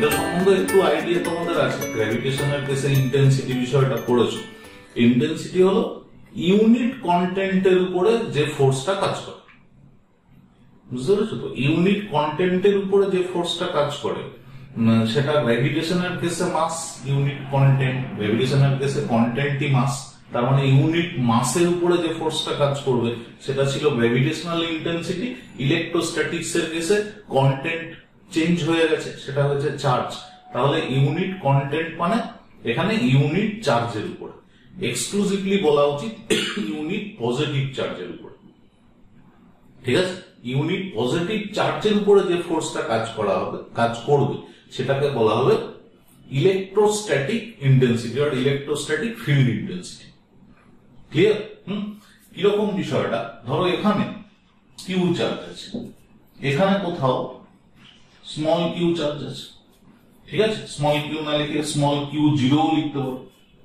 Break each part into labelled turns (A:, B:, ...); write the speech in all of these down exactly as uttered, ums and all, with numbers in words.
A: এটা সম্বন্ধে একটু আইডিয়া তোমাদের আছে, গ্র্যাভিটেশনের কেসে ইন্টেন্সিটি বিষয়টা পড়েছো। ইন্টেন্সিটি হলো ইউনিট কন্টেন্টের উপরে যে ফোর্সটা কাজ করে, বুঝতে পেরেছো তো? ইউনিট কন্টেন্টের উপরে যে ফোর্সটা কাজ করে সেটা গ্র্যাভিটেশনের কেসে মাস, ইউনিট কন্টেন্ট, গ্র্যাভিটেশনের কেসে কন্টেন্টই মাস, তার মানে ইউনিট মাসের উপরে যে ফোর্সটা কাজ করবে সেটা ছিল গ্র্যাভিটেশনাল ইন্টেন্সিটি। ইলেকট্রোস্ট্যাটিক্স এর কেসে কন্টেন্ট চেঞ্জ হয়ে গেছে, সেটা হচ্ছে চার্জ। তাহলে ইউনিট কন্টেন্ট মানে এখানে ইউনিট চার্জের উপরে, এক্সক্লুসিভলি বলা উচিত ইউনিট পজিটিভ চার্জের উপরে, ঠিক আছে? ইউনিট পজিটিভ চার্জের উপরে যে ফোর্সটা কাজ করা হবে, কাজ করবে, সেটাকে বলা হবে ইলেকট্রোস্ট্যাটিক ইন্টেন্সিটি আর electrostatic field intensity. Clear? Hmm, কিরকম বিষয়টা? ধরো এখানে কিউ চার্জ আছে, এখানে কোথাও স্মল কিউ চার্জ আছে, ঠিক আছে? স্মল কিউ না লিখে স্মল কিউ জিরো লিখতে পারো,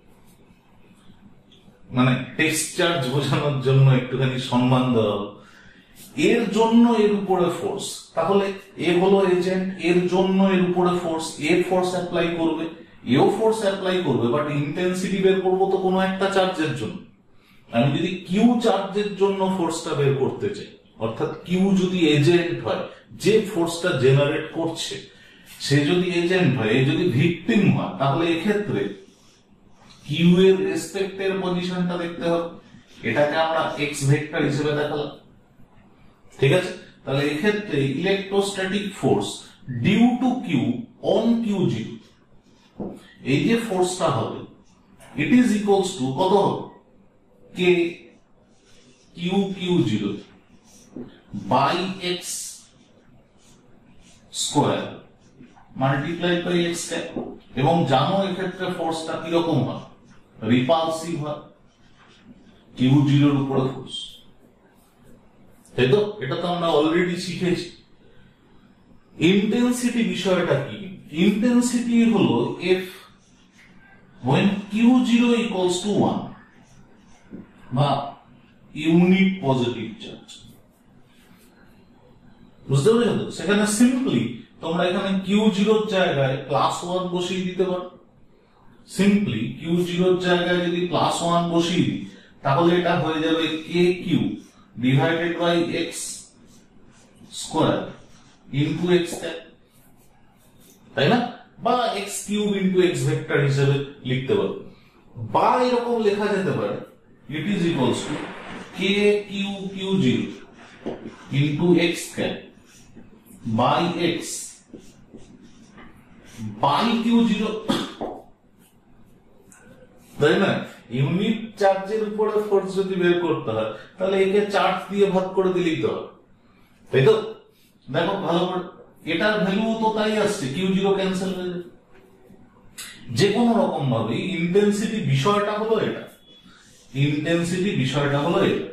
A: মানে টেক্সট চার্জ বোঝানোর জন্য একটুখানি সম্মান দেওয়া হবে। এর জন্য এর উপরে ফোর্স, তাহলে এ হলো এজেন্ট, এর জন্য এর উপরে ফোর্স, এর ফোর্স অ্যাপ্লাই করবে, এও ফোর্স অ্যাপ্লাই করবে, বাট ইন্টেন্সিটি বের করবো তো কোনো একটা চার্জের জন্য। আমি যদি কিউ চার্জের জন্য ফোর্সটা বের করতে চাই, অর্থাৎ কিউ যদি এজেন্ট হয়, যে ফোর্সটা জেনারেট করছে সে যদি এজেন্ট হয়, এ যদি ভিকটিম হয়, তাহলে এক্ষেত্রে কিউ এর রেসপেক্টের পজিশনটা দেখতে হবে। এটাকে আমরা এক্স ভেক্টর হিসেবে দেখালাম, ঠিক আছে? তাহলে এক্ষেত্রে electrostatic force due to Q on Q zero, এই যে ফোর্সটা হবে, ইট ইজ ইকুয়ালস টু কত হবে? K Q Q zero by X square multiply by X cap. এবং জানো এক্ষেত্রে ফোর্সটা কিরকম হয়? রিপালসিভ হয়, কিউ জিরোর উপরে ফোর্স, তাই তো? এটা তো আমরা অলরেডি শিখেছি। ইন্টেন্সিটি বিষয়টা কি? ইন্টেন্সিটি হলো F when Q zero equals to one বা ইউনিট পজিটিভ চার্জ, বুঝতে পেরেছো? সেখানে সিম্পলি তোমরা এখানে কিউ জিরোর জায়গায় প্লাস ওয়ান বসিয়ে দিতে পারো। সিম্পলি কিউ জিরোর জায়গায় যদি প্লাস ওয়ান বসিয়ে দিই, তাহলে এটা হয়ে যাবে K Q divided by X square into X cap, তাই না? বা X cube into X vector হিসেবে লিখতে পারো, বা এরকম লেখা যেতে পারে it is equals to K Q Q zero into X cap by X by Q zero, তাই না? ইউনিট চার্জের উপরে ফোর্স যদি বের করতে হয়, তাহলে একে চার্জ দিয়ে ভাগ করে দিলেই তো হবে, তাই তো? দেখো ভালো করে, এটার ভ্যালু তো তাই আসছে, কিউ জিরো ক্যান্সেল হয়ে যাবে। যে কোনো রকম ভাবে ইন্টেন্সিটি বিষয়টা হলো এটা, ইন্টেন্সিটি বিষয়টা হলো এটা।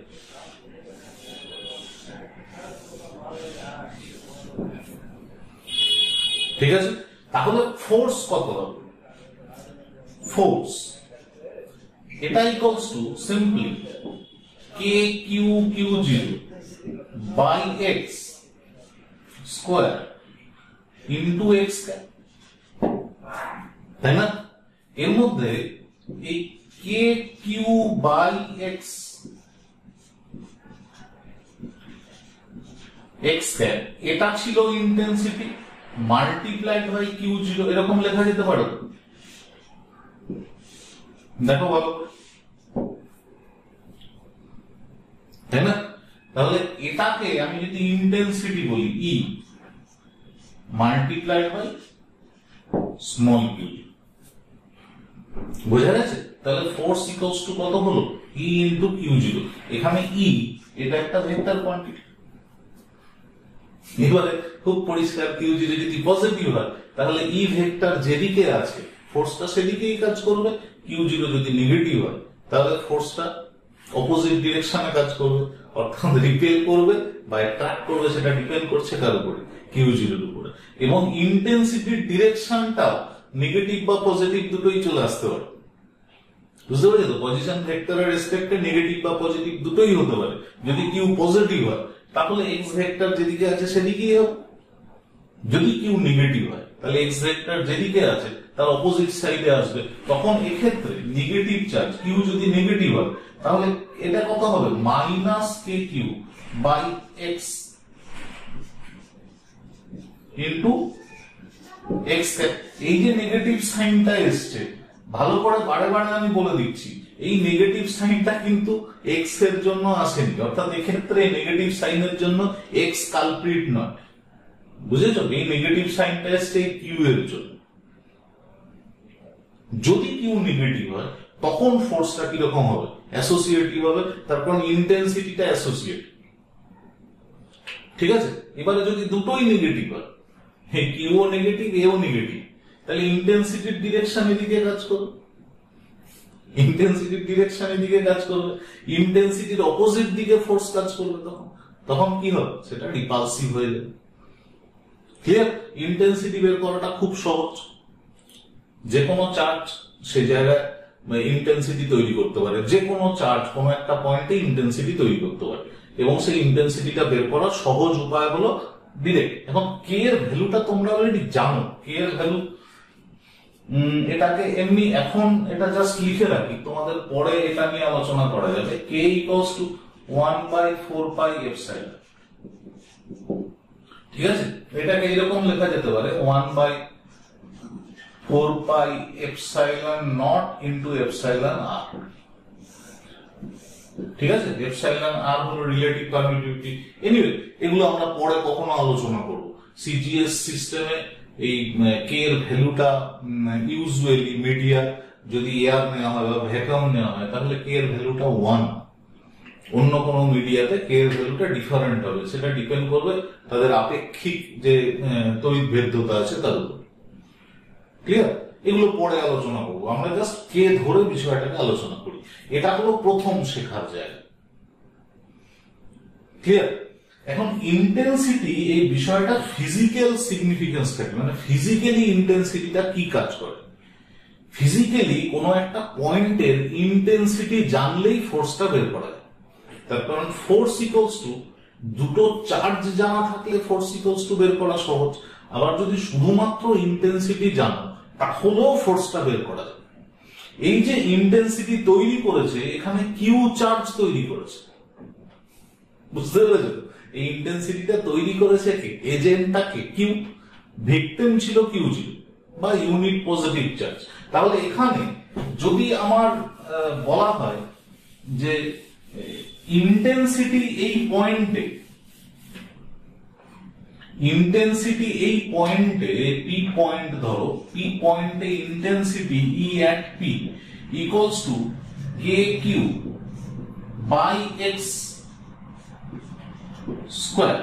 A: ঠিক আছে? তাহলে ফোর্স কত হবে? ফোর্স এটা equals to simply K Q Q zero by X square into X cap, তাই না? এর মধ্যে এই K Q by X X cap এটা ছিল intensity multiplied by Q zero, এরকম লেখা যেতে পারে। দেখো ভালো, তাই না? তাহলে এটাকে আমি যদি ইন্টেন্সিটি বলি E multiplied by small Q, বোঝা গেছে? তাহলে ফোর্স ইকুয়ালস টু কত হলো? E into Q zero. এখানে ই এটা একটা ভেক্টর কোয়ান্টিটি। এবারে খুব পরিষ্কার, কিউ জিরো যদি পজিটিভ হয় তাহলে ই ভেক্টর যেদিকে আছে ফোর্সটা সেদিকেই কাজ করবে, কিউ জিরো যদি নেগেটিভ হয় তাহলে ফোর্সটা অপোজিট ডিরেকশনে কাজ করবে, অর্থাৎ রিপেল করবে বা অ্যাট্রাক্ট করবে, সেটা ডিপেন্ড করছে কার উপরে? কিউ জিরোর উপরে। এবং ইন্টেন্সিটির ডিরেকশনটা নেগেটিভ বা পজিটিভ দুটোই চলে আসতে পারে, বুঝতে পেরেছো তো? পজিশন ভেক্টরের রেসপেক্টে নেগেটিভ বা পজিটিভ দুটোই হতে পারে। যদি কিউ পজিটিভ হয় তাহলে এক্স ভেক্টর যেদিকে আছে সেদিকেই হবে, যদি কিউ নেগেটিভ হয় তাহলে এক্স ভেক্টর যেদিকে আছে তার অপোজিট সাইডে আসবে, তখন এক্ষেত্রে নেগেটিভ চার্জ কিউ যদি নেগেটিভ হয় তাহলে এটা কত হবে, minus K Q by X into X cap. এই যে নেগেটিভ সাইনটা এসছে, ভালো করে বারে বারে আমি বলে দিচ্ছি, এই নেগেটিভ সাইনটা কিন্তু এক্স এর জন্য আসেনি, অর্থাৎ এক্ষেত্রে নেগেটিভ সাইনের জন্য এক্স কালপ্রিট নয়, বুঝেছো? এই নেগেটিভ সাইনটা এসছে কিউ এর জন্য। যদি কিউ নেগেটিভ হয় তখন ফোর্সটা কিরকম হবে, অ্যাসোসিয়েটিভ হবে, তার কারণ ইন্টেন্সিটিটা অ্যাসোসিয়েটিভ, ঠিক আছে? এবারে যদি দুটোই নেগেটিভ হয়, কিউও নেগেটিভ এও নেগেটিভ, তাহলে ইন্টেন্সিটির ডিরেকশন এদিকে কাজ করবে, ইন্টেন্সিটির ডিরেকশন এদিকে কাজ করবে, ইন্টেন্সিটির অপোজিট দিকে ফোর্স কাজ করবে, তখন তখন কি হবে, সেটা রিপালসিভ হয়ে যাবে। ক্লিয়ার? ইন্টেন্সিটি বের করাটা খুব সহজ, যে কোনো চার্জ সেই জায়গায় ইন্টেন্সিটি তৈরি করতে পারে, যে কোনো চার্জ কোনো একটা পয়েন্টে ইন্টেন্সিটি তৈরি করতে পারে, এবং সেই ইন্টেন্সিটিটা বের করার সহজ উপায় হলো ডিরেক্ট। এখন কে এর ভ্যালুটা তোমরা অলরেডি জানো, কে এর ভ্যালু এটাকে এমনি এখন এটা জাস্ট লিখে রাখি, তোমাদের পরে এটা নিয়ে আলোচনা করা যাবে। K equals to one by four pi epsilon, ঠিক আছে? এটাকে এরকম লেখা যেতে পারে one by four pi epsilon naught into epsilon R, ঠিক আছে? এপসাইলন আর হলো রিলেটিভ পারমিটিভিটি। এনিওয়ে এগুলো আমরা পরে কখনো আলোচনা করব। সিজিএস সিস্টেমে এই কে এর ভ্যালুটা ইউজুয়ালি মিডিয়া যদি এয়ার নেওয়া হয় বা ভ্যাকুয়াম নেওয়া হয় তাহলে কে এর ভ্যালুটা ওয়ান, অন্য কোনো মিডিয়াতে কে এর ভ্যালুটা ডিফারেন্ট হবে, সেটা ডিপেন্ড করবে তাদের আপেক্ষিক যে তড়িৎ ভেদ্যতা আছে তার উপর। ক্লিয়ার? এগুলো পরে আলোচনা করবো, আমরা জাস্ট কে ধরে বিষয়টাকে আলোচনা করি। এটা হলো প্রথম শেখার জায়গা। ক্লিয়ার? এখন ইন্টেন্সিটি এই বিষয়টা ফিজিক্যাল সিগনিফিকেন্স থাকে, মানে ফিজিক্যালি ইন্টেন্সিটিটা কি কাজ করে। ফিজিক্যালি কোনো একটা পয়েন্টের ইন্টেন্সিটি জানলেই ফোর্সটা বের করা যায়, তার কারণ ফোর্স ইকুয়ালস টু দুটো চার্জ জানা থাকলে ফোর্স ইকুয়ালস টু বের করা সহজ, আবার যদি শুধুমাত্র ইন্টেন্সিটি জানো তাহলেও ফোর্সটা বের করা যায়। এই যে ইন্টেন্সিটি তৈরি করেছে এখানে কিউ চার্জ তৈরি করেছে, বুঝতে পেরেছো? এই ইন্টেন্সিটিটা তৈরি করেছে কে, এজেন্টটা কে, কিউ, ভিকটিম ছিল কিউ ছিল বা ইউনিট পজিটিভ চার্জ। তাহলে এখানে যদি আমার বলা হয় যে ইন্টেন্সিটি এই পয়েন্টে, ইন্টেন্সিটি এই পয়েন্টে পি পয়েন্ট ধরো, পি পয়েন্টে intensity E at P equals to K Q by X square,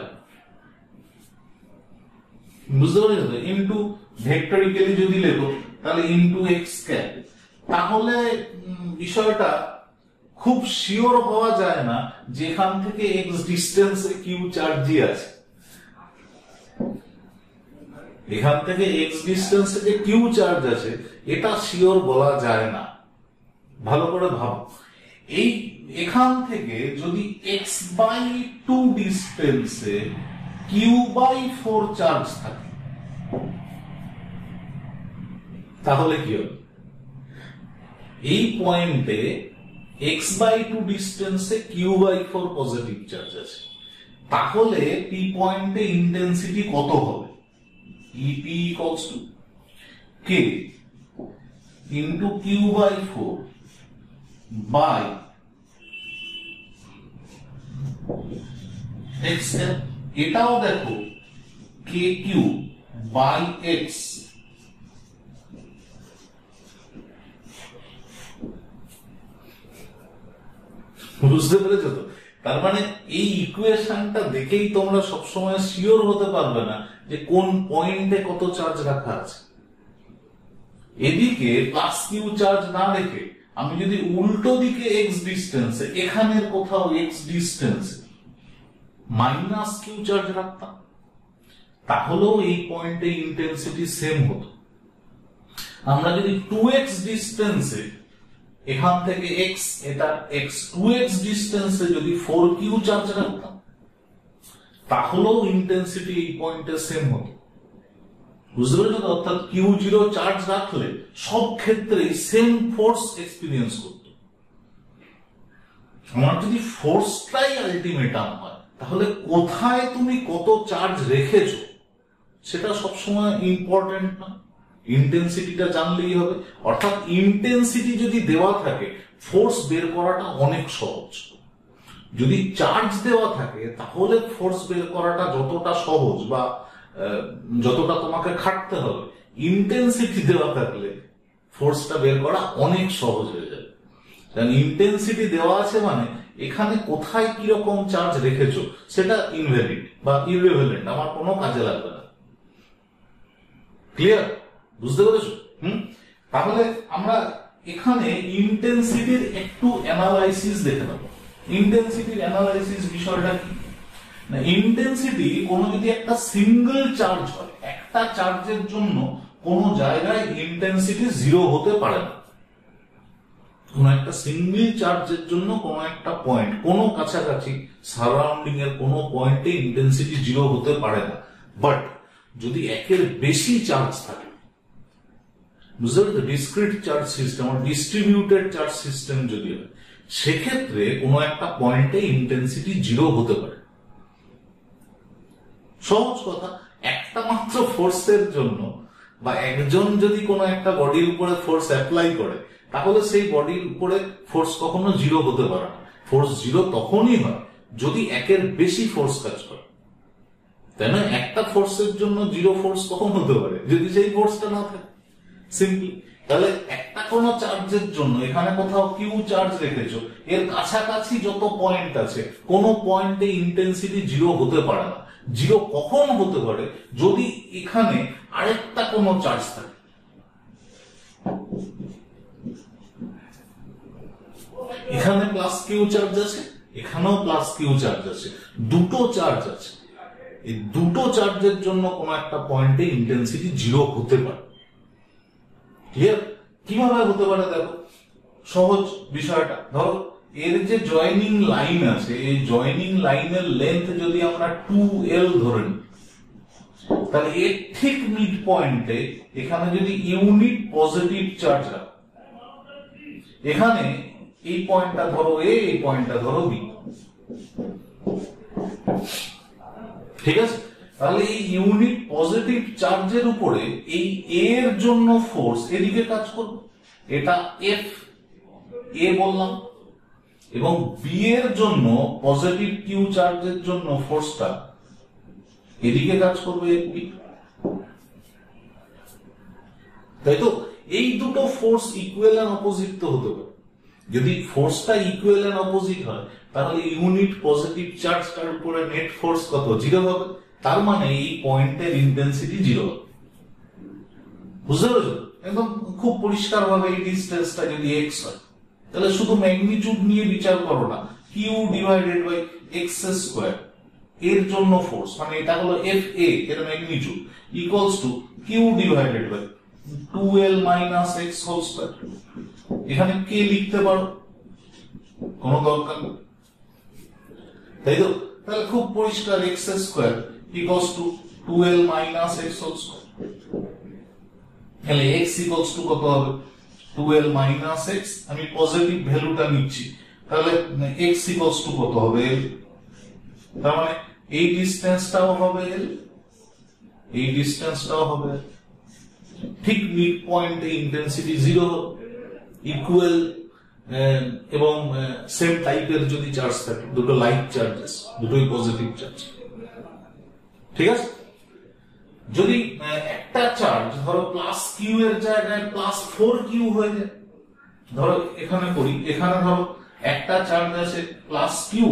A: বুঝতে পারছো? ইন্টু ভেক্টরিক্যালি যদি লেখো তাহলে ইন্টু এক্স ক্যাপ। তাহলে বিষয়টা খুব শিওর হওয়া যায় না যেখান থেকে এক্স ডিস্টেন্সে কিউ চার্জই আছে, এখান থেকে এক্স ডিস্টেন্সে যে কিউ চার্জ আছে এটা শিওর বলা যায় না। ভালো করে ভাবো, এই এখান থেকে যদি এক্স বাই টু ডিস্টেন্সে কিউ বাই ফোর চার্জ থাকে তাহলে কি হবে? এই পয়েন্টে এক্স বাই টু ডিস্টেন্সে Q by four positive charge আছে, তাহলে পি পয়েন্টে ইন্টেন্সিটি কত হবে? ep equals to k into q by four by x, এটাও দেখো kq by x, বুঝতে পেরেছো তো? তার মানে এই ইকুয়েশনটা দেখেই তোমরা সবসময় শিওর হতে পারবে না যে কোন পয়েন্টে কত চার্জ রাখা আছে। এদিকে প্লাস কিউ চার্জ না রেখে আমি যদি উল্টো দিকে এক্স ডিস্টেন্সে, এখানের কোথাও এক্স ডিস্টেন্সে মাইনাস কিউ চার্জ রাখতাম তাহলেও এই পয়েন্টে ইন্টেন্সিটি সেম হতো। আমরা যদি টু এক্স ডিস্টেন্সে এখান থেকে এক্স, এটা এক্স টু এক্স ডিস্টেন্সে যদি ফোর কিউ চার্জ রাখতাম তাহলেও ইন্টেন্সিটি এই পয়েন্টে সেম হতো। বুঝতে পেরেছো? অর্থাৎ কিউ জিরো চার্জ রাখলে সব ক্ষেত্রেই সেম ফোর্স এক্সপিরিয়েন্স করত। আমার যদি ফোর্সটাই আলটিমেটাম হয়, তাহলে কোথায় তুমি কত চার্জ রেখেছো সেটা সবসময় ইম্পর্টেন্ট না, ইন্টেন্সিটিটা জানলেই হবে। অর্থাৎ ইন্টেন্সিটি যদি দেওয়া থাকে, ফোর্স বের করাটা অনেক সহজ। যদি চার্জ দেওয়া থাকে, তাহলে ফোর্স বের করাটা যতটা সহজ বা যতটা তোমাকে খাটতে হবে, ইন্টেন্সিটি দেওয়া থাকলে ফোর্সটা বের করা অনেক সহজ হয়ে যাবে। কারণ ইন্টেন্সিটি দেওয়া আছে মানে এখানে কোথায় কিরকম চার্জ রেখেছো সেটা ইনভ্যালিড বা ইররিলেভেন্ট, আমার কোনো কাজে লাগবে না। ক্লিয়ার? বুঝতে পেরেছো? হুম তাহলে আমরা এখানে ইন্টেন্সিটির একটু অ্যানালাইসিস দেখে নেব। ইন্টেন্সিটির অ্যানালাইসিস বিষয়টা কি না, ইন্টেন্সিটি কোনো যদি একটা সিঙ্গেল চার্জ হয়, একটা চার্জের জন্য কোন জায়গায় ইন্টেন্সিটি জিরো হতে পারে না। কোন একটা সিঙ্গেল চার্জের জন্য কোন একটা পয়েন্ট, কোন কাছাকাছি সারাউন্ডিং এর কোন পয়েন্টে ইন্টেন্সিটি জিরো হতে পারে না। বাট যদি একের বেশি চার্জ থাকে, বুঝতে পারছো, ডিসক্রিট চার্জ সিস্টেম আর ডিস্ট্রিবিউটেড চার্জ সিস্টেম যদি হয়, সেক্ষেত্রে কোন একটা পয়েন্টে ইন্টেন্সিটি জিরো হতে পারে। সহজ কথা, একটা মাত্র ফোর্সের জন্য বা একজন যদি কোনো একটা বডির উপরে ফোর্স অ্যাপ্লাই করে, তাহলে সেই বডির উপরে ফোর্স কখনো জিরো হতে পারে না। ফোর্স জিরো তখনই হয় যদি একের বেশি ফোর্স কাজ করে, তাই না? একটা ফোর্সের জন্য জিরো ফোর্স কখন হতে পারে? যদি সেই ফোর্সটা না থাকে। সিম্পলি তাহলে একটা কোন চার্জের জন্য এখানে কোথাও কিউ চার্জ রেখেছো, এর কাছাকাছি যত পয়েন্ট আছে, কোন পয়েন্টে ইন্টেন্সিটি জিরো হতে পারে না। জিরো কখন হতে পারে? যদি এখানে আরেকটা কোন চার্জ থাকে। এখানে প্লাস কিউ চার্জ আছে, এখানেও প্লাস কিউ চার্জ আছে, দুটো চার্জ আছে। এই দুটো চার্জের জন্য কোন একটা পয়েন্টে ইন্টেন্সিটি জিরো হতে পারে। ক্লিয়ার? কিভাবে হতে পারে দেখো, সহজ বিষয়টা। ধরো এর যে জয়েনিং লাইন আছে, এই জয়েনিং লাইনের লেন্থ যদি আমরা টু এল ধরে নিই, তাহলে এর ঠিক মিড পয়েন্টে এখানে যদি ইউনিট পজিটিভ চার্জ রাখো, এখানে এই পয়েন্টটা ধরো এ, এই পয়েন্টটা ধরো বি, ঠিক আছে? তাহলে এই ইউনিট পজিটিভ চার্জের উপরে এই এর জন্য ফোর্স এদিকে কাজ করবে, এটা এফ এ বললাম, এবং বি এর জন্য পজিটিভ কিউ চার্জের জন্য ফোর্সটা এদিকে কাজ করবে এফ বি। তাই তো? এই দুটো ফোর্স ইকুয়াল এন্ড অপোজিট তো হতে পারে। যদি ফোর্সটা ইকুয়াল এন্ড অপোজিট হয়, তাহলে ইউনিট পজিটিভ চার্জটার উপরে নেট ফোর্স কত? জিরো হবে। তার মানে এই পয়েন্টের ইন্টেন্সিটি জিরো হবে। বুঝতে পেরেছো? একদম খুব পরিষ্কার ভাবে এই ডিসটেন্সটা যদি এক্স হয়, তাহলে শুধু ম্যাগনিটিউড নিয়ে বিচার করো না, Q divided by X square এর জন্য ফোর্স, মানে এটা হলো এফ এ এর magnitude, equals to Q divided by two L minus X whole square. এখানে কে লিখতে পারো, কোনো দরকার নেই, তাই তো? তাহলে খুব পরিষ্কার, X square equals to two L minus X whole square. তাহলে এক্স ইকুয়ালস টু কত হবে? টু এল মাইনাস এক্স, আমি পজিটিভ ভ্যালুটা নিচ্ছি, তাহলে এক্স ইকুয়ালস টু কত হবে? এল। তার মানে এই ডিসটেন্সটাও হবে এল, এই ডিসটেন্সটাও হবে। ঠিক মিড পয়েন্টে ইন্টেন্সিটি জিরো হবে, ইকুয়াল এবং সেম টাইপের যদি চার্জ থাকে, দুটো লাইক চার্জেস, দুটোই পজিটিভ চার্জ, ঠিক আছে? যদি একটা চার্জ ধরো প্লাস কিউ এর জায়গায় প্লাস ফোর কিউ হয়ে যায়, ধরো এখানে করি, এখানে ধরো একটা চার্জ আছে প্লাস কিউ,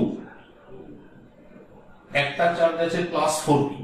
A: একটা চার্জ আছে প্লাস ফোর কিউ,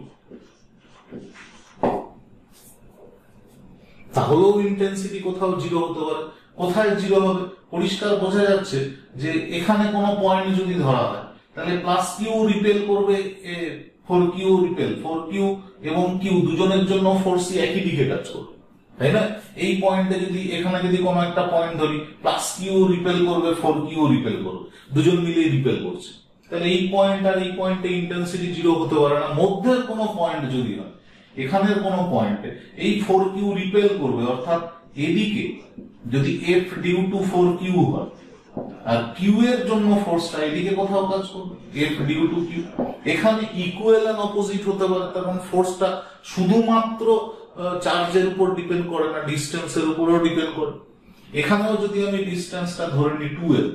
A: তাহলেও ইন্টেন্সিটি কোথাও জিরো হতে পারে। কোথায় জিরো হবে? পরিষ্কার বোঝা যাচ্ছে যে এখানে কোনো পয়েন্ট যদি ধরা হয়, তাহলে প্লাস কিউ রিপেল করবে four Q repel, four Q এবং কিউ দুজনের জন্য ফোর্সই একই দিকে কাজ করবে, তাই না? এই পয়েন্টে যদি এখানে যদি কোনো একটা পয়েন্ট ধরি, প্লাস কিউ রিপেল করবে, ফোর কিউ রিপেল করবে, দুজন মিলে রিপেল করছে, তাহলে এই পয়েন্ট আর এই পয়েন্টে ইন্টেন্সিটি জিরো হতে পারে না। মধ্যের কোনো পয়েন্ট যদি হয়, এখানের কোন পয়েন্টে এই ফোর কিউ রিপেল করবে, অর্থাৎ এদিকে যদি F due to four Q হয় আর কিউ এর জন্য ফোর্সটা এদিকে কোথাও কাজ করবে, এফ ডিউ টু কিউ। এখানে ইকুয়াল এন্ড অপোজিট হতে পারে, কারণ ফোর্সটা শুধুমাত্র চার্জের উপর ডিপেন্ড করে না, ডিস্টেন্সের উপরেও ডিপেন্ড করে। এখানেও যদি আমি ডিস্টেন্সটা ধরে নিই টুয়েলভ,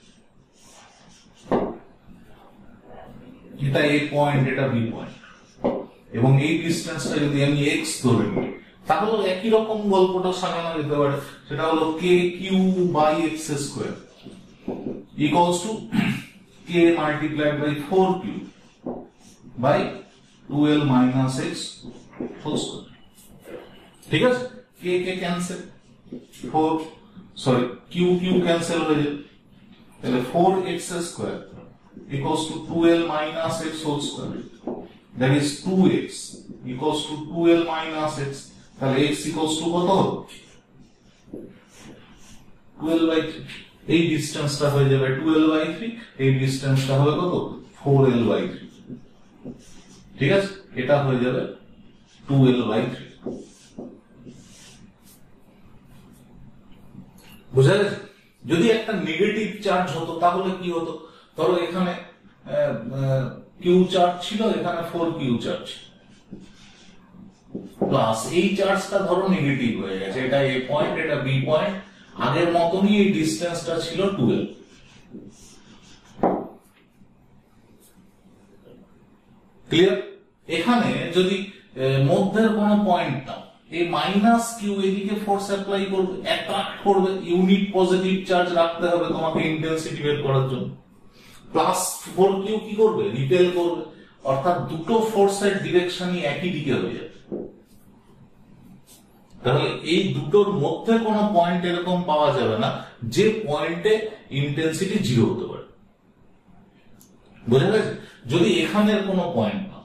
A: এটা এ পয়েন্ট, এটা বি পয়েন্ট, এবং এই ডিস্টেন্সটা যদি আমি এক্স ধরে নিই, তাহলে একই রকম গল্পটা সাজানো যেতে পারে। সেটা হলো K Q by X square equals to K multiplied by four Q by twelve minus X whole square. ঠিক আছে, K K cancel, four sorry Q Q cancel হয়ে যাবে, তাহলে four X square equals to twelve minus x whole square, that is two x equals to twelve minus x, তাহলে x equals to কত হবে twelve by three, এই ডিসটেন্সটা হয়ে যাবে twelve by three, এই ডিসটেন্সটা হবে কত four l by three। ঠিক আছে, এটা হয়ে যাবে two l by three। বুঝা গেছে? যদি একটা নেগেটিভ চার্জ হতো তাহলে কি হতো, ধরো এখানে কিউ চার্জ ছিল, এখানে ফোর কিউ চার্জ প্লাস এই চার্জটা ধরো নেগেটিভ হয়ে গেছে, এটা এ পয়েন্ট, এটা বি পয়েন্ট, আগের মতনই এই ডিসটেন্সটা ছিল টুয়েলভ। ক্লিয়ার? এখানে যদি মধ্যের কোন পয়েন্ট নাও, এই মাইনাস কিউ এদিকে ফোর্স অ্যাপ্লাই করবে, অ্যাট্রাক্ট করবে, ইউনিট পজিটিভ চার্জ রাখতে হবে তোমাকে ইন্টেন্সিটি বের করার জন্য। প্লাস ফোর কিউ কি করবে, রিপেল করবে, অর্থাৎ দুটো ফোর্সের ডিরেকশনই একই দিকে হয়ে যাবে। তাহলে এই দুটোর মধ্যে কোনো পয়েন্ট এরকম পাওয়া যাবে না যে পয়েন্টে ইন্টেন্সিটি জিরো হতে পারে। বুঝা গেছে? যদি এখানের কোনো পয়েন্ট না,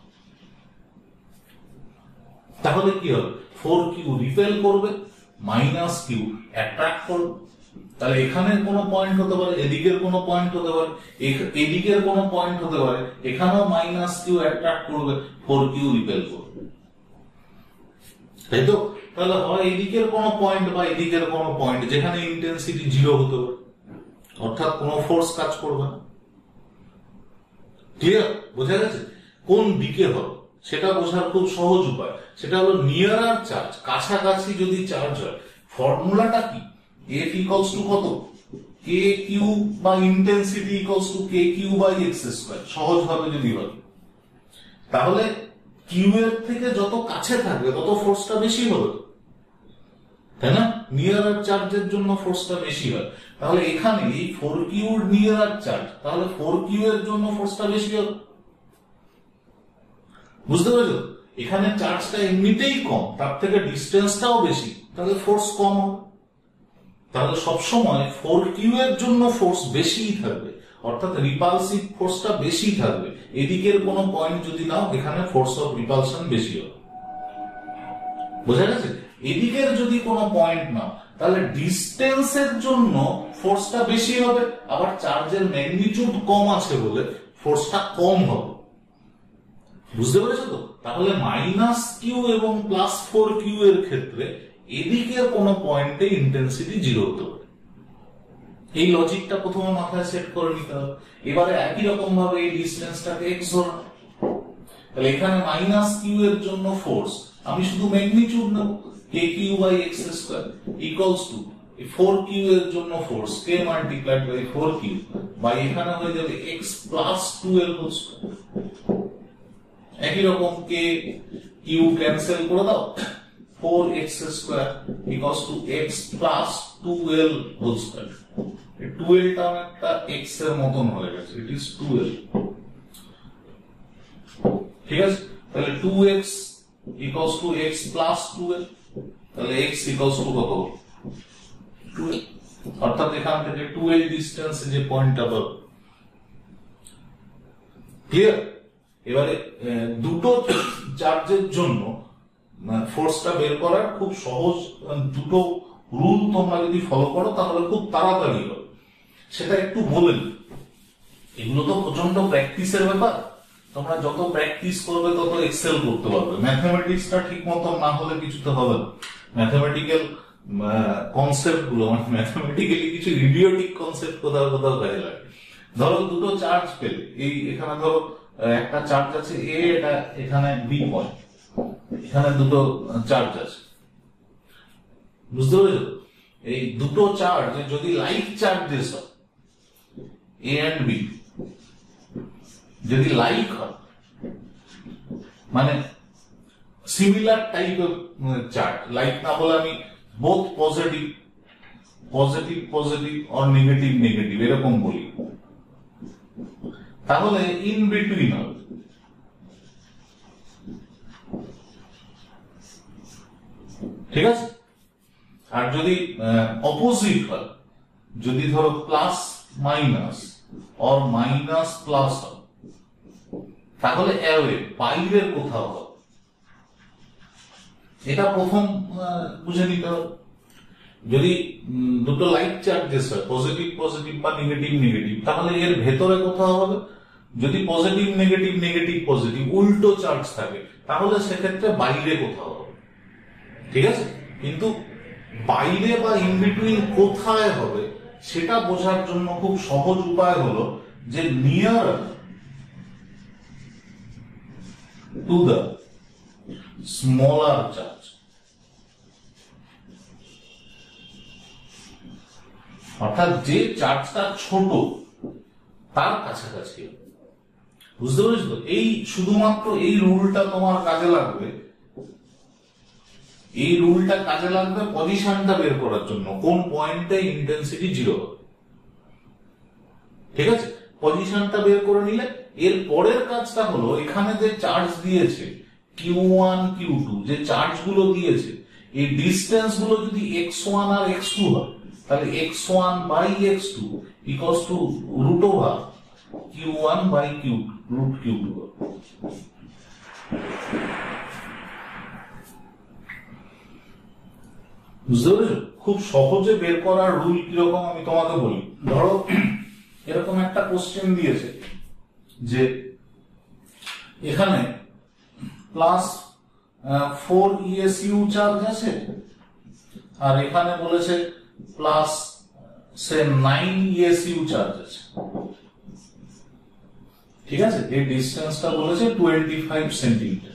A: তাহলে কি হবে, ফোর কিউ রিপেল করবে, মাইনাস কিউ অ্যাট্রাক্ট করবে। তাহলে এখানের কোনো পয়েন্ট হতে পারে, এদিকের কোনো পয়েন্ট হতে পারে, এদিকের কোনো পয়েন্ট হতে পারে, এখানেও মাইনাস কিউ অ্যাট্রাক্ট করবে, ফোর কিউ রিপেল করবে, তাই তো? তাহলে হয় এদিকের কোনো পয়েন্ট বা এদিকের কোনো পয়েন্ট যেখানে ইন্টেন্সিটি জিরো হতে পারে, অর্থাৎ কোনো ফোর্স কাজ করবে না। ক্লিয়ার? বোঝা গেছে? কোন দিকে হবে সেটা বোঝার খুব সহজ উপায়, সেটা হলো নিয়ারার চার্জ, কাছাকাছি যদি চার্জ হয়, ফর্মুলাটা কি, F equals to কত, k q বা intensity equals to k q by x square. সহজ ভাবে যদি বলি, তাহলে q এর থেকে যত কাছে থাকবে তত ফোর্সটা বেশি হবে, তাই না? নিয়ারার চার্জের জন্য ফোর্সটা বেশি হয়। তাহলে এখানে এই ফোর কিউ এর নিয়ারার চার্জ, তাহলে ফোর কিউ এর জন্য ফোর্সটা বেশি হবে। বুঝতে পেরেছো? এখানে চার্জটা এমনিতেই কম, তার থেকে ডিস্টেন্সটাও বেশি, তাহলে ফোর্স কম হবে। তাহলে সবসময় ফোর কিউ এর জন্য ফোর্স বেশিই থাকবে, অর্থাৎ রিপালসিভ ফোর্সটা বেশি থাকবে। এদিকের কোনো পয়েন্ট যদি নাও, এখানে ফোর্স অফ রিপালশন বেশি হবে। বোঝা গেছে? এদিকের যদি কোনো পয়েন্ট নাও, তাহলে ডিস্টেন্সের জন্য ফোর্সটা বেশি হবে, আবার চার্জের ম্যাগনিটিউড কম আছে বলে ফোর্সটা কম হবে। বুঝতে পেরেছো তো? তাহলে মাইনাস কিউ এবং প্লাস ফোর কিউ এর ক্ষেত্রে এদিকের কোন পয়েন্টে ইন্টেন্সিটি জিরো হতে পারে। এই লজিকটা প্রথমে মাথায় সেট করে নিতে হবে। এবারে একই রকম ভাবে এই ডিসটেন্সটাকে এক্স ধরো, তাহলে এখানে মাইনাস কিউ এর জন্য ফোর্স আমি শুধু ম্যাগনিটিউড নেব, K Q by X square equals to four Q এর জন্য force K multiplied by four Q by এখানে হয়ে যাবে X plus twelve whole square. একই রকম কে কিউ ক্যান্সেল করে দাও, four x square equals to x plus twelve whole square. twelve টা একটা x এর মতন হয়ে গেছে, it is twelve। ঠিক আছে? তাহলে two x equals to x plus twelve, তাহলে x equals to কত, twelve। অর্থাৎ এখান থেকে twelve ডিসটেন্স যে পয়েন্টটা পাবো। ক্লিয়ার? এবারে দুটো চার্জের জন্য ফোর্সটা বের করার খুব সহজ দুটো রুল তোমরা যদি ফলো করো তাহলে খুব তাড়াতাড়ি হবে। সেটা একটু বলে নিই, এগুলো তো প্রচন্ড প্র্যাকটিসের ব্যাপার, তোমরা যত প্র্যাকটিস করবে তত এক্সেল করতে পারবে। ম্যাথমেটিক্সটা ঠিক মতো না হলে কিছুতে হবে না। ম্যাথমেটিক্যাল কনসেপ্ট গুলো মানে ম্যাথমেটিক্যালি কিছু ইডিওটিক কনসেপ্ট কোথাও কোথাও কাজে লাগে। ধরো দুটো চার্জ পেলে, এই এখানে ধরো একটা চার্জ আছে এ, এটা এখানে বি পয়েন্ট, এখানে দুটো চার্জ আছে, বুঝতে পেরেছো? এই দুটো চার্জ যদি লাইক চার্জেস হয়, এ এন্ড বি যদি লাইক হয়, মানে similar type of charge, like না বলে আমি both positive positive positive or negative negative এরকম বলি, তাহলে ইন বিটুইন হবে। ঠিক আছে? আর যদি অপোজিট হয়, যদি ধরো plus minus or minus plus হয়, তাহলে অ্যাওয়ে বাইরের কোথাও হবে। এটা প্রথম বুঝে নিতে হবে। যদি দুটো লাইক চার্জেস হয়, পজিটিভ পজিটিভ বা নেগেটিভ নেগেটিভ, তাহলে এর ভেতরে কোথাও হবে। যদি পজিটিভ নেগেটিভ নেগেটিভ পজিটিভ উল্টো চার্জ থাকে, তাহলে সেক্ষেত্রে বাইরে কোথাও হবে। ঠিক আছে? কিন্তু বাইরে বা ইন বিটুইন কোথায় হবে সেটা বোঝার জন্য খুব সহজ উপায় হলো যে near to the smaller charge, অর্থাৎ যে চার্জটা ছোট তার কাছাকাছি। বুঝতে পেরেছ তো? এই শুধুমাত্র এই রুলটা তোমার কাজে লাগবে, এই রুলটা কাজে লাগবে পজিশনটা বের করার জন্য, কোন পয়েন্টে ইন্টেন্সিটি জিরো হবে। ঠিক আছে? পজিশনটা বের করে নিলে এর পরের কাজটা হলো এখানে যে চার্জ দিয়েছে কিউ ওয়ান কিউ টু, যে চার্জ গুলো দিয়েছে, এই ডিস্টেন্স গুলো যদি এক্স ওয়ান আর এক্স টু হয়, তাহলে X one by X two equals to root over Q one by Q root Q two. বুঝতে পেরেছো? খুব সহজে বের করার রুল কিরকম আমি তোমাকে বলি। ধরো এরকম একটা কোশ্চেন দিয়েছে যে এখানে প্লাস ফোর ইএসইউ চার্জ আছে, আর এখানে বলেছে plus say nine ESU charge আছে। ঠিক আছে? এই ডিস্টেন্সটা বলেছে টোয়েন্টি ফাইভ সেন্টিমিটার।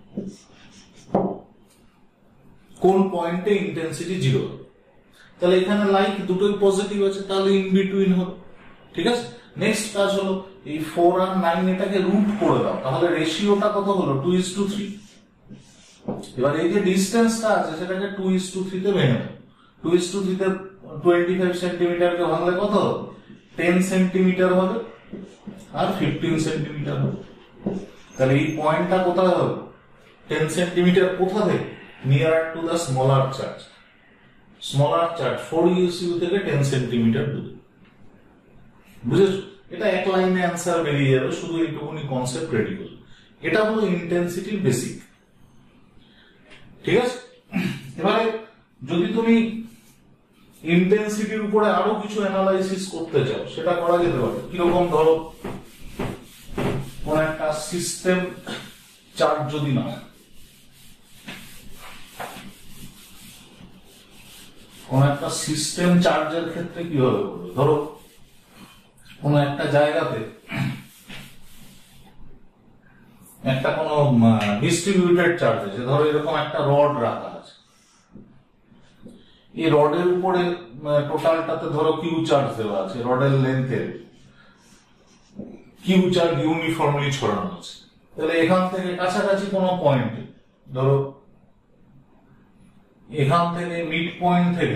A: কোন পয়েন্টে ইন্টেন্সিটি জিরো হবে? তাহলে এখানে লাইক দুটোই পজিটিভ আছে, তাহলে ইন বিটুইন হবে। ঠিক আছে? নেক্সট কাজ হলো এই ফোর আর নাইন এটাকে রুট করে দাও, তাহলে রেশিওটা কত হলো? Two is two three. এবার এই যে ডিস্টেন্সটা আছে সেটাকে টু ইস টু থ্রি তে ভেঙে দাও। টু ইস টু থ্রি তে টোয়েন্টি ফাইভ সেন্টিমিটারকে ভাঙলে কত হবে? টেন সেন্টিমিটার হবে আর ফিফটিন সেন্টিমিটার হবে। তাহলে এই পয়েন্টটা কোথায় হবে? টেন সেন্টিমিটার কোথা থেকে? Near to the smaller charge. Smaller charge four ইউসিউ থেকে টেন সেন্টিমিটার দূরে। বুঝেছো? এটা এক লাইনে অ্যান্সার বেরিয়ে যাবে, শুধু একটুখানি কনসেপ্ট রেডি করবে। এটা হলো ইন্টেন্সিটির বেসিক। ঠিক আছে? এবারে যদি তুমি ইন্টেন্সিটির উপরে আরো কিছু অ্যানালাইসিস করতে চাও, সেটা করা যেতে পারে। কিরকম? ধরো কোন একটা সিস্টেম চার্জ যদি না, কোন একটা সিস্টেম চার্জের ক্ষেত্রে কিভাবে করবে? ধরো কোন একটা জায়গাতে একটা কোন ডিস্ট্রিবিউটেড চার্জ আছে, ধরো এরকম একটা রড রাখা আছে, এই রডের উপরে টোটালটাতে ধরো কিউ চার্জ দেওয়া আছে, রডের লেন্থের কিউ চার্জ ইউনিফর্মলি ছড়ানো আছে। তাহলে এখান থেকে কাছাকাছি কোন পয়েন্টে, ধরো এখান থেকে মিড পয়েন্ট থেকে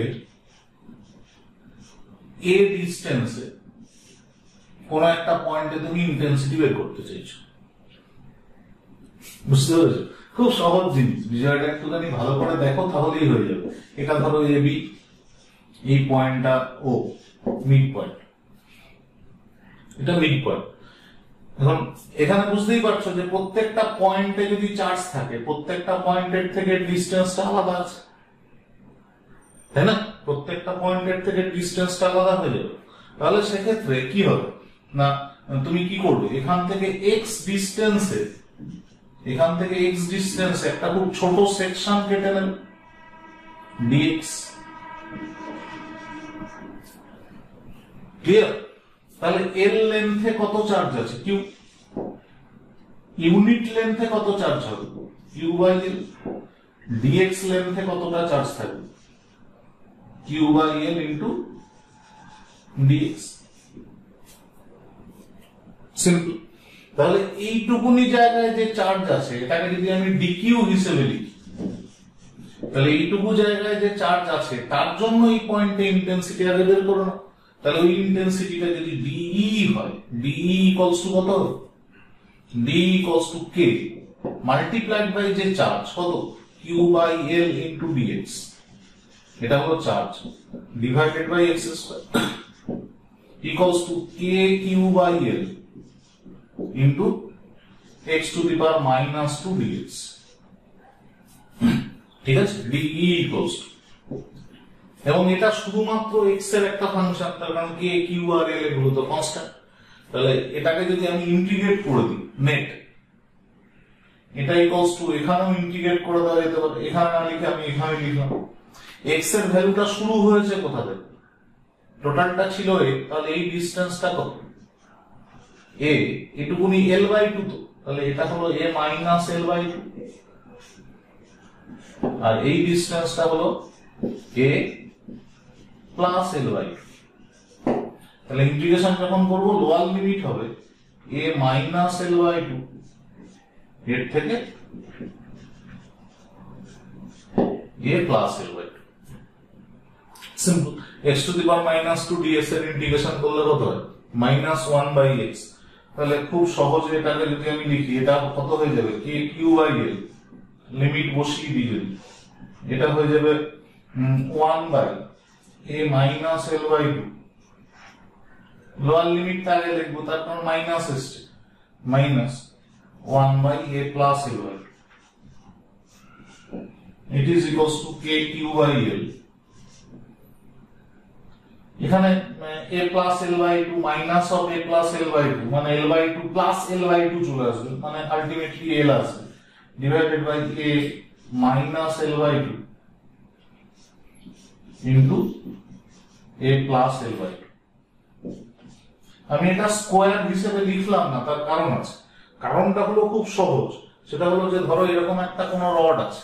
A: এ ডিস্টেন্সে কোন একটা পয়েন্টে তুমি ইন্টেন্সিটি বের করতে চাইছো। বুঝতে পেরেছো? খুব সহজ জিনিস, বিষয়টা একটুখানি ভালো করে দেখো তাহলেই হয়ে যাবে। এটা ধরো এ বি, এই পয়েন্টটা ও মিড পয়েন্ট, এটা মিড পয়েন্ট। এখন এখানে বুঝতেই পারছো যে প্রত্যেকটা পয়েন্টে যদি চার্জ থাকে, প্রত্যেকটা পয়েন্টের থেকে ডিস্টেন্সটা আলাদা আছে, তাই না? প্রত্যেকটা পয়েন্টের থেকে ডিস্টেন্সটা আলাদা হয়ে যাবে। তাহলে সেক্ষেত্রে কি হবে না, তুমি কি করবে, এখান থেকে এক্স ডিস্টেন্সে এখান থেকে এক্স ডিস্টেন্সে একটা খুব ছোট সেকশন কেটে নেবে ডিএক্স। ক্লিয়ার? তাহলে এল লেন্থে কত চার্জ আছে কিউ, ইউনিট লেন্থে কত চার্জ হবে কিউ বাই এল, ডিএক্স লেন্থে কতটা চার্জ থাকবে Q by L into DX. Simple. তাহলে এইটুকুনি জায়গায় যে চার্জ আছে এটাকে যদি আমি ডিকিউ হিসেবে লিখি, তাহলে এইটুকু জায়গায় যে চার্জ আছে তার জন্য এই পয়েন্টে ইন্টেন্সিটি আগে বের করো না। তাহলে ওই ইন্টেন্সিটিটা যদি ডিই হয়, ডিই ইকুয়ালস টু কত হবে, D equals to K multiplied by যে চার্জ কত Q by L into DX, এটা হলো charge, divided by X square equals to K Q by L into X to the power minus two DX. ঠিক আছে, DE equals to, এবং এটা শুধুমাত্র x এর একটা ফাংশন, তার কারণ কে কিউ আর এল এগুলো তো কনস্ট্যান্ট। তাহলে এটাকে যদি আমি ইন্টিগ্রেট করে দিই নেট, এটা ইকুয়ালস টু এখানেও ইন্টিগ্রেট করে দেওয়া যেতে পারে, এখানে না লিখে আমি এখানে লিখলাম। এক্স এর ভ্যালুটা শুরু হয়েছে কোথা থেকে, টোটালটা ছিল এ, তাহলে এই ডিসটেন্সটা কত এ, এটুকুনি এল বাই টু, তো তাহলে এটা হলো A minus L by two, আর এই ডিসটেন্সটা হলো A plus L by two. তাহলে ইন্টিগ্রেশন যখন করবো লোয়ার লিমিট হবে A minus L by two এর থেকে A plus L by two. Simple. X to the power minus two DX এর ইন্টিগ্রেশন করলে কত হয় মাইনাস ওয়ান বাই এক্স। তাহলে খুব সহজে এটাকে যদি আমি লিখি, এটা কত হয়ে যাবে K Q by L, limit বসিয়ে দিই যদি, এটা হয়ে যাবে one by A minus L by two, lower লিমিটটা আগে লিখবো তারপর মাইনাস এসছে, minus one by A plus L by two, it is equals to K Q by L. এখানে A plus L by two minus of A plus L by two মানে L by two plus L by two চলে আসবে, মানে ultimately এল আসবে, divided by A minus L by two into A plus L by two. আমি এটা square হিসেবে লিখলাম না, তার কারণ আছে। কারণটা হলো খুব সহজ, সেটা হলো যে ধরো এরকম একটা কোন রড আছে,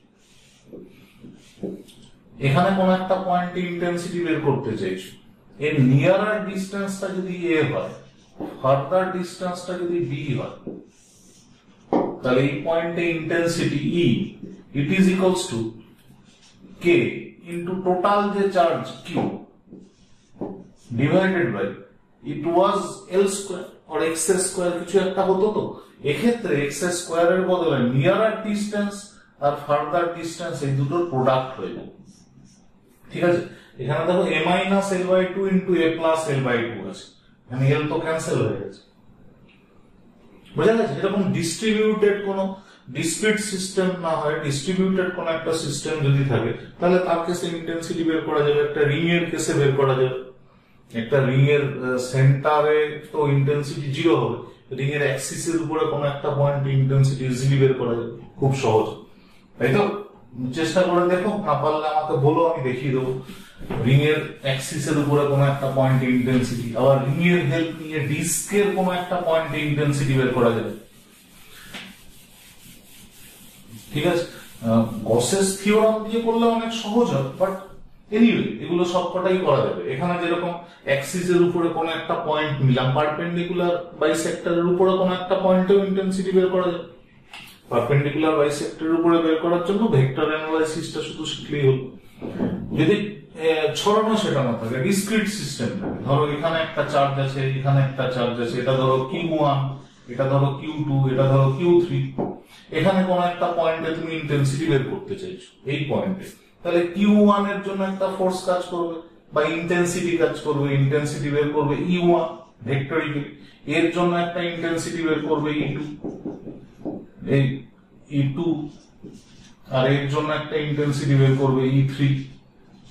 A: এখানে কোন একটা পয়েন্টে ইন্টেন্সিটি বের করতে চাইছো, এর নিয়ারার ডিস্টেন্সটা যদি এ হয়, ফার্দার ডিস্টেন্সটা যদি বি হয়, তাহলে এই পয়েন্টে intensity E it is equals to K into total যে charge Q divided by it was L square or X square, কিছু একটা হতো। তো এক্ষেত্রে এক্স স্কোয়ার এর বদলে নিয়ারার ডিস্টেন্স আর ফার্দার ডিস্টেন্স এই দুটোর প্রোডাক্ট হয়ে যাবে। ঠিক আছে, এখানে দেখো A minus L by two into A plus L by two আছে, এখানে এল তো ক্যান্সেল হয়ে গেছে। বোঝা গেছে? এরকম ডিস্ট্রিবিউটেড কোন ডিসক্রিট সিস্টেম না হয়, ডিস্ট্রিবিউটেড কোন একটা সিস্টেম যদি থাকে, তাহলে তার কেসে ইন্টেন্সিটি বের করা যাবে, একটা রিং এর কেসে বের করা যাবে। একটা রিং এর সেন্টারে তো ইন্টেন্সিটি জিরো হবে, রিং এর অ্যাক্সিস এর উপরে কোন একটা পয়েন্ট ইন্টেন্সিটি ইজিলি বের করা যাবে, খুব সহজ। তাই তো, চেষ্টা করে দেখো, না পারলে আমাকে বলো, আমি দেখিয়ে দেবো। রিং এর অ্যাক্সিস এর উপরে কোন একটা পয়েন্ট ইন্টেন্সিটি, আবার রিং এর হেল্প নিয়ে ডিস্কের কোন একটা পয়েন্ট ইন্টেন্সিটি বের করা যাবে। ঠিক আছে, গসেস থিওরাম দিয়ে করলে অনেক সহজ হয়, বাট এনিওয়ে এগুলো সবকটাই করা যাবে। এখানে যেরকম অ্যাক্সিস এর উপরে কোন একটা পয়েন্ট নিলাম, পারপেন্ডিকুলার বাইসেক্টরের উপরে কোন একটা পয়েন্টেও ইন্টেন্সিটি বের করা যাবে। পারপেন্ডিকুলার বাইসেক্টরের উপরে বের করার জন্য ভেক্টর অ্যানালাইসিসটা শুধু শিখলেই হলো। যদি ছড়ানো সেটানো থাকে, ডিসক্রিট সিস্টেম থাকে, ধরো এখানে একটা চার্জ আছে, এখানে একটা চার্জ আছে, এটা ধরো কিউ ওয়ান, এটা ধরো কিউ টু, এটা ধরো কিউ থ্রি, এখানে কোন একটা পয়েন্টে তুমি ইন্টেন্সিটি বের করতে চাইছো, এই পয়েন্টে, তাহলে কিউ ওয়ান এর জন্য একটা ফোর্স কাজ করবে বা ইন্টেন্সিটি কাজ করবে, ইন্টেন্সিটি বের করবে ই ওয়ান ভেক্টরিক্যালি, এর জন্য একটা ইন্টেন্সিটি বের করবে ই টু, এই ই টু, আর এর জন্য একটা ইন্টেন্সিটি বের করবে ই থ্রি।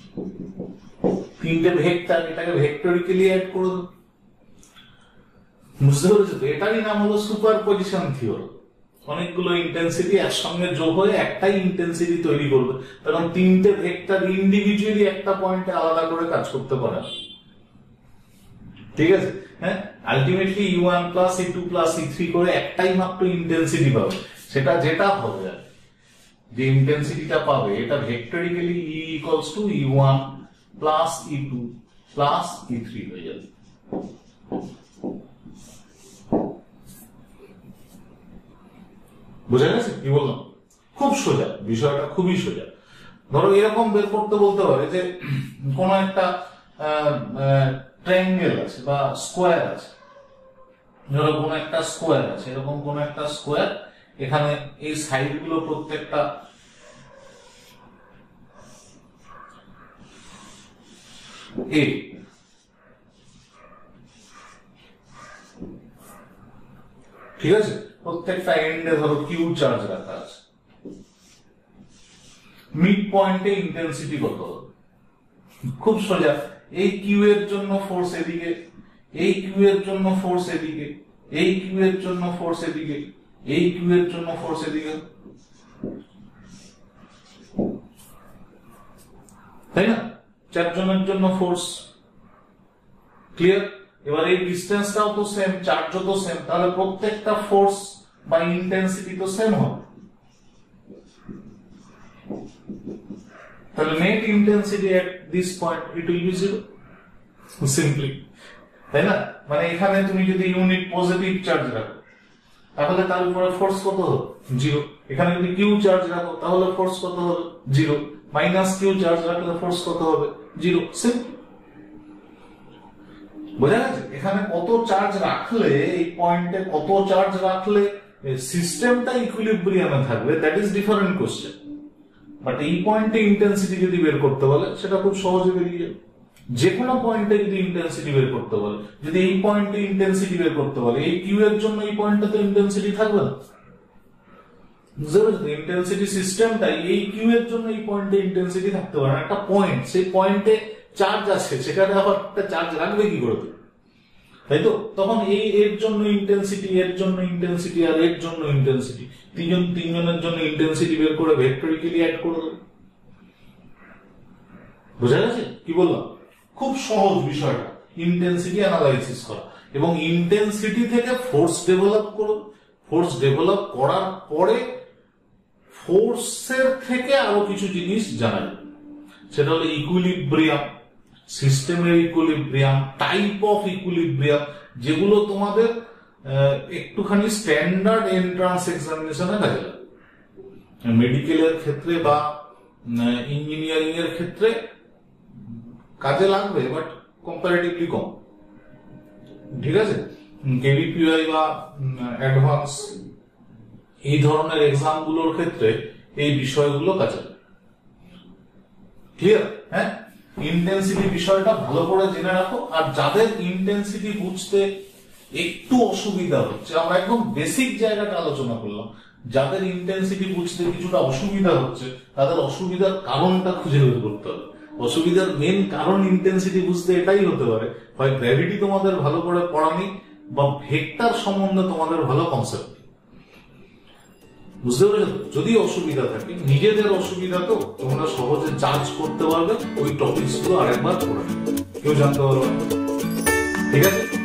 A: তিনটে ভেক্টর, এটাকে ভেক্টরিক্যালি অ্যাড করে দেব। বুঝতে পেরেছো তো? এটারই নাম হলো সুপারপজিশন থিওরি। অনেকগুলো ইন্টেন্সিটি একসঙ্গে যোগ হয়ে একটাই ইন্টেন্সিটি তৈরি করবে, কারণ তিনটে ভেক্টর ইন্ডিভিজুয়ালি একটা পয়েন্টে আলাদা করে কাজ করতে পারে। ঠিক আছে, হ্যাঁ, ultimately E one plus E two plus E three করে একটাই মাত্র ইন্টেন্সিটি পাবে। সেটা যেটা হবে, যে ইন্টেন্সিটিটা পাবে, এটা vectorically E equals to E one plus E two plus E three হয়ে যাবে। বুঝা গেছে কি বললাম? খুব সোজা বিষয়টা, খুবই সোজা। ধরো এরকম বের করতে বলতে পারে যে কোন একটা ট্রায়াঙ্গেল আছে বা স্কোয়ার আছে, ধরো কোন একটা স্কোয়ার আছে, এরকম কোন একটা স্কোয়ার, এখানে এই সাইড গুলো প্রত্যেকটা এ, ঠিক আছে, প্রত্যেকটা এন্ডে ধরো কিউ চার্জ রাখা আছে। মিড পয়েন্টে ইন্টেন্সিটি কত হবে? খুব সোজা, এই কিউ এর জন্য ফোর্স এদিকে, এই কিউ এর জন্য ফোর্স এদিকে, এই কিউ এর জন্য ফোর্স এদিকে, এই কিউ এর জন্য ফোর্স এদিকে, তাই না? চারজনের জন্য ফোর্স। ক্লিয়ার? এবার এই ডিস্টেন্সটাও তো সেম, চার্জও তো সেম, তাহলে প্রত্যেকটা ফোর্স বা ইন্টেন্সিটি তো সেম হবে। তাহলে net intensity at this point it will be zero, simply, তাই না? মানে এখানে তুমি যদি ইউনিট পজিটিভ চার্জ রাখো তাহলে তার উপরে ফোর্স কত হবে? জিরো। এখানে যদি কিউ চার্জ রাখো তাহলে ফোর্স কত হবে? জিরো। মাইনাস কিউ চার্জ রাখলে ফোর্স কত হবে? জিরো। সিম্পল। বোঝা গেছে? এখানে কত চার্জ রাখলে, এই পয়েন্টে কত চার্জ রাখলে সিস্টেমটা ইকুইলিব্রিয়ামে থাকবে, that is different question. But এই পয়েন্টে ইন্টেন্সিটি যদি বের করতে বলে সেটা খুব সহজে বেরিয়ে যাবে। যে কোনো পয়েন্টে যদি ইন্টেন্সিটি বের করতে বলে, যদি এই পয়েন্টে ইন্টেন্সিটি বের করতে বলে, এই কিউ এর জন্য এই পয়েন্টটাতে ইন্টেন্সিটি থাকবে না। বুঝতে পেরেছো? ইন্টেন্সিটি সিস্টেমটাই এই কিউ এর জন্য এই পয়েন্টে ইন্টেন্সিটি থাকতে পারে না। একটা পয়েন্ট, সেই পয়েন্টে চার্জ আছে, সেখানে আবার একটা চার্জ রাখবে কি করে? তাই তো? তখন এই এর জন্য ইন্টেন্সিটি, এর জন্য ইন্টেন্সিটি আর এর জন্য ইন্টেন্সিটি, তিনজন তিনজনের জন্য ইন্টেন্সিটি বের করে ভেক্টরিক্যালি অ্যাড করে দেবে। বুঝা গেছে কি বললাম? খুব সহজ বিষয়টা, ইন্টেন্সিটি অ্যানালাইসিস করা, এবং ইন্টেন্সিটি থেকে ফোর্স ডেভেলপ করো। ফোর্স ডেভেলপ করার পরে ফোর্সের থেকে আরো কিছু জিনিস জানা যাবে। সেটা হলো ইকুইলিব্রিয়াম, সিস্টেমের ইকুইলিব্রিয়াম, টাইপ অফ ইকুইলিব্রিয়াম, যেগুলো তোমাদের একটুখানি স্ট্যান্ডার্ড এন্ট্রান্স এক্সামিনেশনে কাজে লাগবে। মেডিকেলের ক্ষেত্রে বা ইঞ্জিনিয়ারিং এর ক্ষেত্রে কাজে লাগবে, বাট কম্পারেটিভলি কম। ঠিক আছে? কেভিপিআই বা অ্যাডভান্স এই ধরনের এক্সাম গুলোর ক্ষেত্রে এই বিষয়গুলো কাজে লাগবে। ক্লিয়ার? হ্যাঁ, ইন্টেন্সিটি বিষয়টা ভালো করে জেনে রাখো। আর যাদের ইন্টেন্সিটি বুঝতে একটু অসুবিধা হচ্ছে, আমরা একদম বেসিক জায়গাটা আলোচনা করলাম, যাদের ইন্টেন্সিটি বুঝতে কিছুটা অসুবিধা হচ্ছে তাদের অসুবিধার কারণটা খুঁজে বের করতে হবে। অসুবিধার মেন কারণ ইন্টেন্সিটি বুঝতে এটাই হতে পারে, হয় গ্র্যাভিটি তোমাদের ভালো করে পড়ানি বা ভেক্টর সম্বন্ধে তোমাদের ভালো কনসেপ্ট। বুঝতে পেরেছো? যদি অসুবিধা থাকে, নিজেদের অসুবিধা তো তোমরা সহজে জাজ করতে পারবে, ওই টপিকস গুলো আরেকবার পড়ে কেউ জানতে পারবে। ঠিক আছে?